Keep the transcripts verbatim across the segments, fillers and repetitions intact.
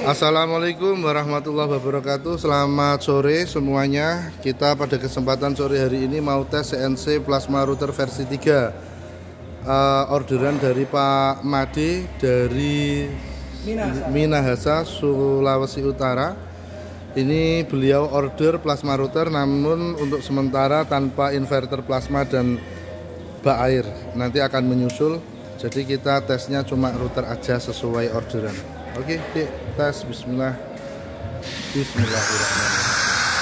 Assalamualaikum warahmatullahi wabarakatuh. Selamat sore semuanya. Kita pada kesempatan sore hari ini mau tes C N C plasma router versi tiga. uh, Orderan dari Pak Made dari Minahasa. Minahasa, Sulawesi Utara. Ini beliau order plasma router namun untuk sementara tanpa inverter plasma dan bak air. Nanti akan menyusul. Jadi kita tesnya cuma router aja sesuai orderan. Oke, Dik, tes. Bismillah. Bismillahirrahmanirrahim.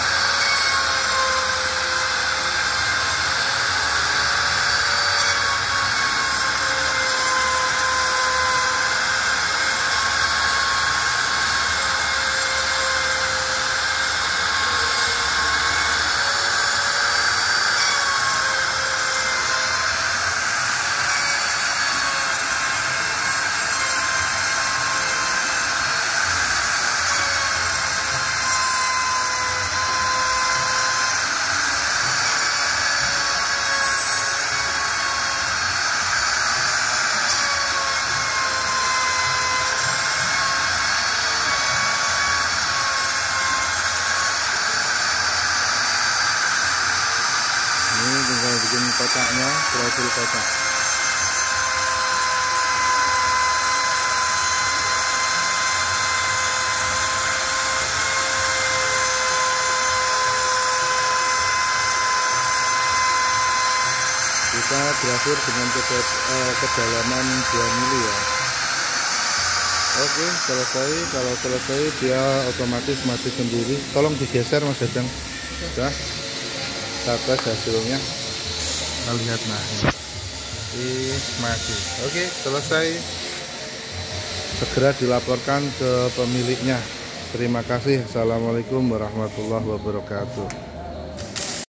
Ini tinggal bikin kotaknya, profil kotak. Kita berhasil dengan eh, kedalaman dua mili ya. Oke, selesai. Kalau selesai dia otomatis mati sendiri. Tolong digeser Mas Jajang. Sudah. Kita tes hasilnya. Kita lihat, nah ini mati. Oke, selesai. Segera dilaporkan ke pemiliknya. Terima kasih. Assalamualaikum warahmatullahi wabarakatuh.